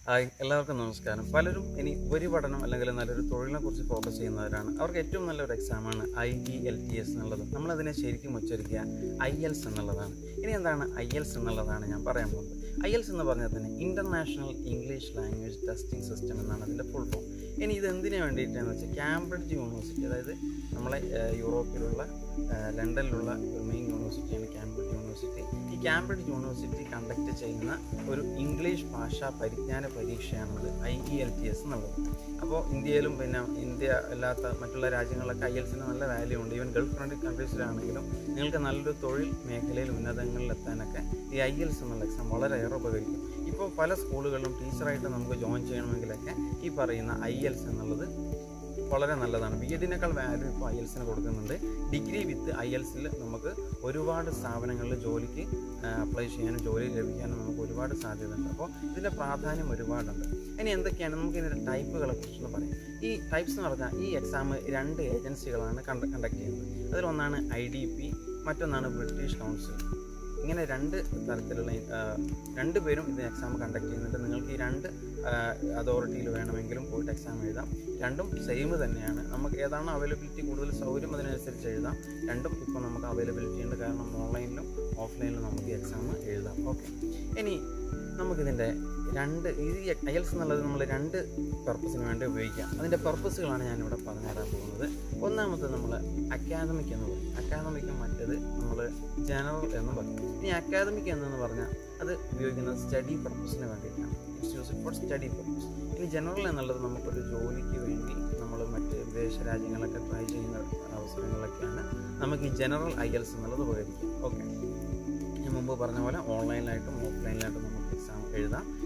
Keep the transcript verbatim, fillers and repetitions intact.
Hi, എല്ലാവർക്കും നമസ്കാരം. പലരും ഇനി ഉപരിപഠനം അല്ലെങ്കിൽ നല്ലൊരു തൊഴിലിനെ കുറിച്ച് ഫോക്കസ് ചെയ്യുന്നവരാണ്. അവർക്ക് ഏറ്റവും നല്ലൊരു എക്സാമാണ് I E L T S എന്നുള്ളത്. നമ്മളതിനെ ശരിക്കും ഉച്ചരിക്കുക ഐ എൽസ് എന്നുള്ളതാണ്. ഇനി എന്താണ് ഐ എൽസ് എന്നുള്ളതാണ് ഞാൻ പറയാൻ പോകുന്നത്. ഐ എൽസ് എന്ന് പറഞ്ഞാൽ തന്നെ international English language testing system എന്നാണ് അതിൻ്റെ ഫുൾ ഫോം. ഇനി ഇത് എന്തിനു വേണ്ടിയിട്ടെന്ന് വെച്ചാൽ കാംബ്രിഡ്ജ് യൂണിവേഴ്സിറ്റി, അതായത് നമ്മളെ യൂറോപ്പിലുള്ള ലണ്ടനിലുള്ള ഒരു മെയിൻ യൂണിവേഴ്സിറ്റിയാണ് കാംബ്രിഡ്ജ് യൂണിവേഴ്സിറ്റി. ഈ കാംബ്രിഡ്ജ് യൂണിവേഴ്സിറ്റി കണ്ടക്ട് ചെയ്യുന്ന ഒരു ഇംഗ്ലീഷ് ഭാഷാ പരിജ്ഞാന പരീക്ഷയാണത് I E L T S എന്നുള്ളത്. അപ്പോൾ ഇന്ത്യയിലും പിന്നെ ഇന്ത്യ അല്ലാത്ത മറ്റുള്ള രാജ്യങ്ങളിലൊക്കെ ഐ എൽസിന് നല്ല വാല്യൂ ഉണ്ട്. ഈവൻ ഗൾഫ് ഫ്രണ്ട് കൺട്രീസിലാണെങ്കിലും നിങ്ങൾക്ക് നല്ലൊരു തൊഴിൽ മേഖലയിൽ ഉന്നതങ്ങളിലെത്താനൊക്കെ ഈ ഐ എൽസ് എന്നുള്ള എക്സാം വളരെയേറെ ഉപകരിക്കും. ഇപ്പോൾ പല സ്കൂളുകളിലും ടീച്ചറായിട്ട് നമുക്ക് ജോയിൻ ചെയ്യണമെങ്കിലൊക്കെ ഈ പറയുന്ന ഐ എൽസ് എന്നുള്ളത് വളരെ നല്ലതാണ്. ബി എഡിനേക്കാൾ വാല്യൂ ഇപ്പോൾ ഐ എൽസിന് കൊടുക്കുന്നുണ്ട്. ഡിഗ്രി വിത്ത് ഐ എൽസിൽ നമുക്ക് ഒരുപാട് സ്ഥാപനങ്ങളിൽ ജോലിക്ക് അപ്ലൈ ചെയ്യാനും ജോലി ലഭിക്കാനും നമുക്ക് ഒരുപാട് സാധ്യതയുണ്ട്. അപ്പോൾ ഇതിൻ്റെ പ്രാധാന്യം ഒരുപാടുണ്ട്. ഇനി എന്തൊക്കെയാണ് നമുക്ക് ഇതിൻ്റെ ടൈപ്പുകളെ കുറിച്ചൊന്ന് പറയാം. ഈ ടൈപ്സ് എന്ന് പറഞ്ഞാൽ ഈ എക്സാം രണ്ട് ഏജൻസികളാണ് കണ്ട കണ്ടക്ട് ചെയ്യുന്നത്. അതിലൊന്നാണ് ഐ ഡി പി, മറ്റൊന്നാണ് ബ്രിട്ടീഷ് കൗൺസിൽ. ഇങ്ങനെ രണ്ട് തരത്തിലുള്ള രണ്ട് പേരും ഇത് എക്സാം കണ്ടക്ട് ചെയ്യുന്നുണ്ട്. നിങ്ങൾക്ക് ഈ രണ്ട് അതോറിറ്റിയിൽ വേണമെങ്കിലും പോയിട്ട് എക്സാം എഴുതാം. രണ്ടും സെയിം തന്നെയാണ്. നമുക്ക് ഏതാണ് അവൈലബിലിറ്റി കൂടുതൽ സൗകര്യം അതിനനുസരിച്ച് എഴുതാം. രണ്ടും ഇപ്പോൾ നമുക്ക് അവൈലബിലിറ്റി ഉണ്ട്. കാരണം ഓൺലൈനിലും ഓഫ്ലൈനിലും നമുക്ക് ഈ എക്സാം എഴുതാം. ഓക്കെ, ഇനി നമുക്കിതിൻ്റെ രണ്ട് ഈ ഐ എൽസ് എന്നുള്ളത് നമ്മൾ രണ്ട് പർപ്പസിന് വേണ്ടി ഉപയോഗിക്കാം. അതിൻ്റെ പർപ്പസുകളാണ് ഞാനിവിടെ പറഞ്ഞു തരാൻ പോകുന്നത്. ഒന്നാമത്തെ നമ്മൾ അക്കാദമിക് എന്ന് പറയും. അക്കാദമിക്കും മറ്റേത് നമ്മൾ ജനറൽ എന്ന് പറയും. ഇനി അക്കാദമിക് എന്നു പറഞ്ഞാൽ അത് ഉപയോഗിക്കുന്നത് സ്റ്റഡി പർപ്പസിന് വേണ്ടിയിട്ടാണ്. It's used for study purpose. ഇനി ജനറൽ എന്നുള്ളത് നമുക്കൊരു ജോലിക്ക് വേണ്ടി നമ്മൾ മറ്റ് വിദേശ രാജ്യങ്ങളൊക്കെ ട്രൈ ചെയ്യുന്ന അവസരങ്ങളൊക്കെയാണ് നമുക്ക് ഈ ജനറൽ ഐ എൽസ് എന്നുള്ളത് ഉപകരിക്കും. ഓക്കെ, ഞാൻ മുമ്പ് പറഞ്ഞ പോലെ ഓൺലൈനിലായിട്ടും ഓഫ്ലൈനിലായിട്ടും നമുക്ക് എക്സാം എഴുതാം.